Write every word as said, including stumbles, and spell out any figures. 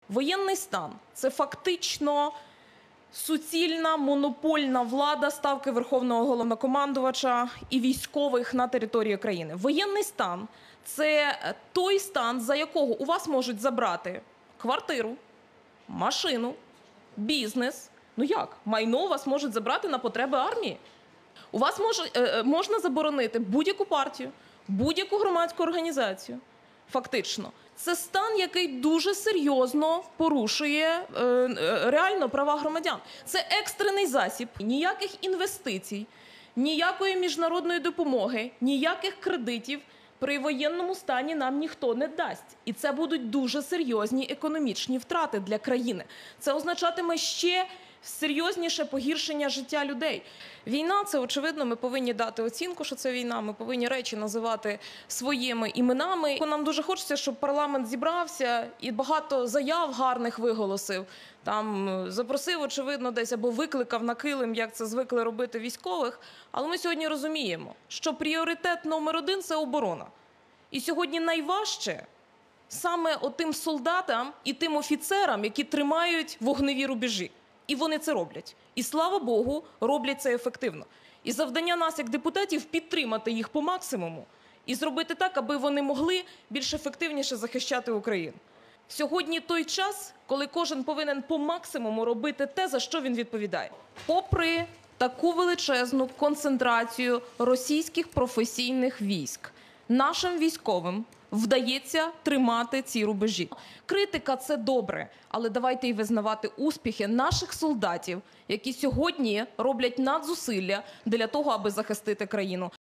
Воєнний стан – це фактично суцільна монопольна влада ставки Верховного Головнокомандувача і військових на території країни. Воєнний стан – це той стан, за якого у вас можуть забрати квартиру, машину, бізнес. Ну як? Майно у вас можуть забрати на потреби армії. У вас може, е, можна заборонити будь-яку партію, будь-яку громадську організацію. Фактично. Це стан, який дуже серйозно порушує е, е, реально права громадян. Це екстрений засіб. Ніяких інвестицій, ніякої міжнародної допомоги, ніяких кредитів при воєнному стані нам ніхто не дасть. І це будуть дуже серйозні економічні втрати для країни. Це означатиме ще серйозніше погіршення життя людей. Війна – це, очевидно, ми повинні дати оцінку, що це війна, ми повинні речі називати своїми іменами. Нам дуже хочеться, щоб парламент зібрався і багато заяв гарних виголосив. Там запросив, очевидно, десь або викликав на килим, як це звикли робити військових. Але ми сьогодні розуміємо, що пріоритет номер один – це оборона. І сьогодні найважче саме отим солдатам і тим офіцерам, які тримають вогневі рубежі. І вони це роблять. І, слава Богу, роблять це ефективно. І завдання нас, як депутатів, підтримати їх по максимуму і зробити так, аби вони могли більш ефективніше захищати Україну. Сьогодні той час, коли кожен повинен по максимуму робити те, за що він відповідає. Попри таку величезну концентрацію російських професійних військ, нашим військовим вдається тримати ці рубежі. Критика – це добре, але давайте і визнавати успіхи наших солдатів, які сьогодні роблять надзусилля для того, аби захистити країну.